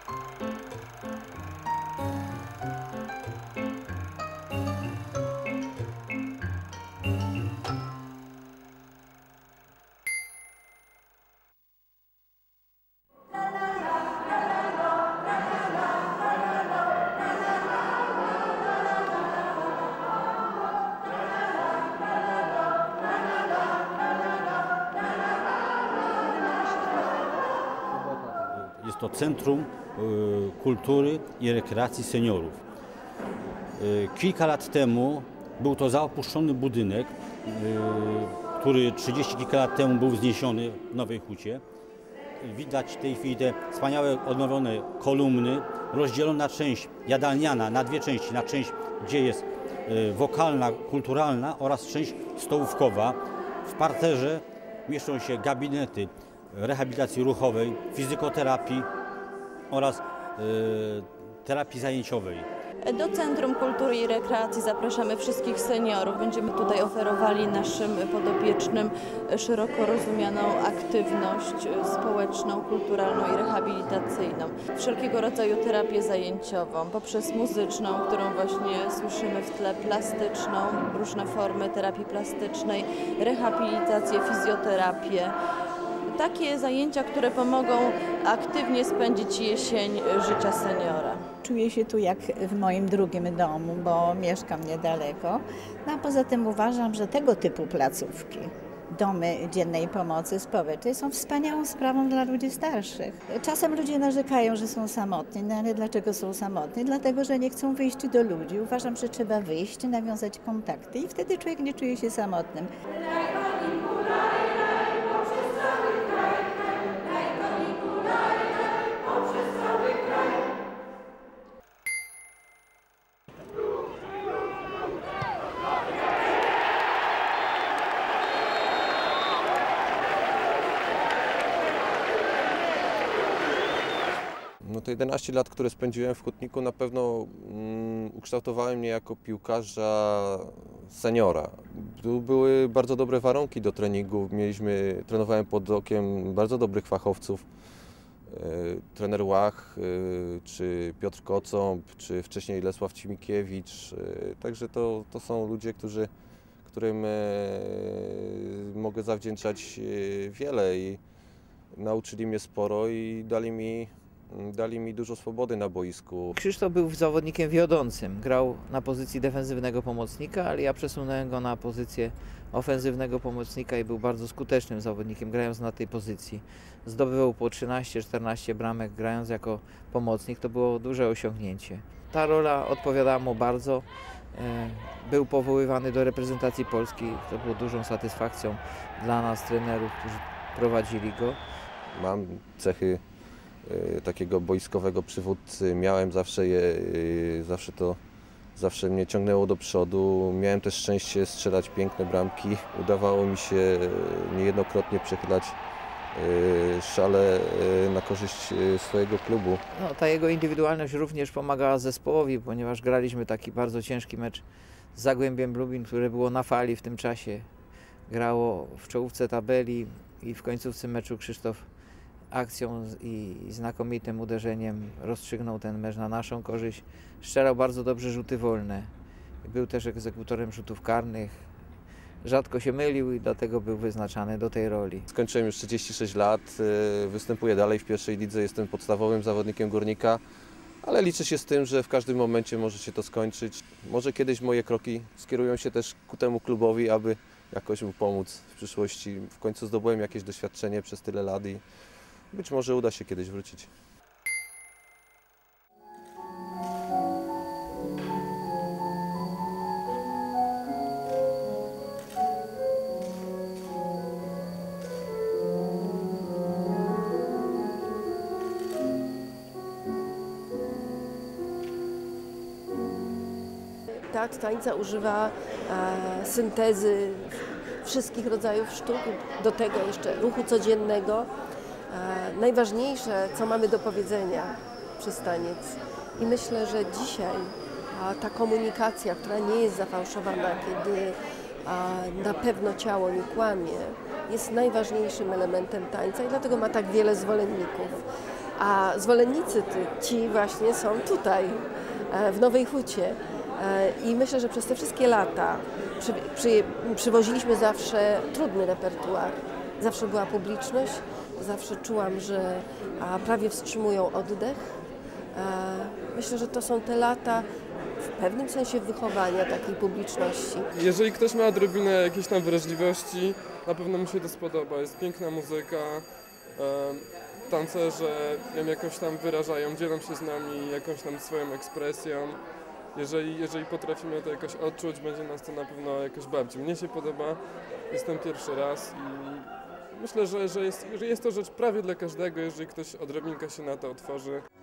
Jest to Centrum Kultury i Rekreacji Seniorów. Kilka lat temu był to zaopuszczony budynek, który 30 kilka lat temu był wzniesiony w Nowej Hucie. Widać w tej chwili te wspaniałe odnowione kolumny, rozdzielone na część jadalniana, na dwie części. Na część, gdzie jest wokalna, kulturalna oraz część stołówkowa. W parterze mieszczą się gabinety rehabilitacji ruchowej, fizykoterapii oraz terapii zajęciowej. Do Centrum Kultury i Rekreacji zapraszamy wszystkich seniorów. Będziemy tutaj oferowali naszym podopiecznym szeroko rozumianą aktywność społeczną, kulturalną i rehabilitacyjną. Wszelkiego rodzaju terapię zajęciową, poprzez muzyczną, którą właśnie słyszymy w tle, plastyczną, różne formy terapii plastycznej, rehabilitację, fizjoterapię. Takie zajęcia, które pomogą aktywnie spędzić jesień życia seniora. Czuję się tu jak w moim drugim domu, bo mieszkam niedaleko. No a poza tym uważam, że tego typu placówki, domy dziennej pomocy społecznej są wspaniałą sprawą dla ludzi starszych. Czasem ludzie narzekają, że są samotni, no ale dlaczego są samotni? Dlatego, że nie chcą wyjść do ludzi. Uważam, że trzeba wyjść, nawiązać kontakty i wtedy człowiek nie czuje się samotnym. No te 11 lat, które spędziłem w Hutniku, na pewno ukształtowały mnie jako piłkarza seniora. Tu były bardzo dobre warunki do treningu. Trenowałem pod okiem bardzo dobrych fachowców. Trener Łach, czy Piotr Kocąb, czy wcześniej Lesław Cimikiewicz. Także to są ludzie, którym mogę zawdzięczać wiele i nauczyli mnie sporo i dali mi dużo swobody na boisku. Krzysztof był zawodnikiem wiodącym. Grał na pozycji defensywnego pomocnika, ale ja przesunąłem go na pozycję ofensywnego pomocnika i był bardzo skutecznym zawodnikiem, grając na tej pozycji. Zdobywał po 13-14 bramek, grając jako pomocnik. To było duże osiągnięcie. Ta rola odpowiadała mu bardzo. Był powoływany do reprezentacji Polski. To było dużą satysfakcją dla nas, trenerów, którzy prowadzili go. Mam cechy takiego boiskowego przywódcy, miałem zawsze zawsze mnie ciągnęło do przodu. Miałem też szczęście strzelać piękne bramki. Udawało mi się niejednokrotnie przechylać szale na korzyść swojego klubu. No, ta jego indywidualność również pomagała zespołowi, ponieważ graliśmy taki bardzo ciężki mecz z Zagłębiem Lubin, które było na fali w tym czasie. Grało w czołówce tabeli i w końcówce meczu Krzysztof akcją i znakomitym uderzeniem rozstrzygnął ten mecz na naszą korzyść. Strzelał bardzo dobrze rzuty wolne. Był też egzekutorem rzutów karnych. Rzadko się mylił i dlatego był wyznaczany do tej roli. Skończyłem już 36 lat, występuję dalej w pierwszej lidze, jestem podstawowym zawodnikiem Górnika, ale liczę się z tym, że w każdym momencie może się to skończyć. Może kiedyś moje kroki skierują się też ku temu klubowi, aby jakoś mu pomóc w przyszłości. W końcu zdobyłem jakieś doświadczenie przez tyle lat i być może uda się kiedyś wrócić. Teatr tańca używa syntezy wszystkich rodzajów sztuk, do tego jeszcze ruchu codziennego. Najważniejsze, co mamy do powiedzenia przez taniec. I myślę, że dzisiaj ta komunikacja, która nie jest zafałszowana, kiedy na pewno ciało nie kłamie, jest najważniejszym elementem tańca i dlatego ma tak wiele zwolenników. A zwolennicy ci właśnie są tutaj, w Nowej Hucie. I myślę, że przez te wszystkie lata przywoziliśmy zawsze trudny repertuar. Zawsze była publiczność, zawsze czułam, że prawie wstrzymują oddech. Myślę, że to są te lata w pewnym sensie wychowania takiej publiczności. Jeżeli ktoś ma odrobinę jakiejś tam wrażliwości, na pewno mu się to spodoba. Jest piękna muzyka, tancerze jakoś tam wyrażają, dzielą się z nami jakąś tam swoją ekspresją. Jeżeli potrafimy to jakoś odczuć, będzie nas to na pewno jakoś bardziej. Mnie się podoba, jestem pierwszy raz i myślę, że jest to rzecz prawie dla każdego, jeżeli ktoś odrobinkę się na to otworzy.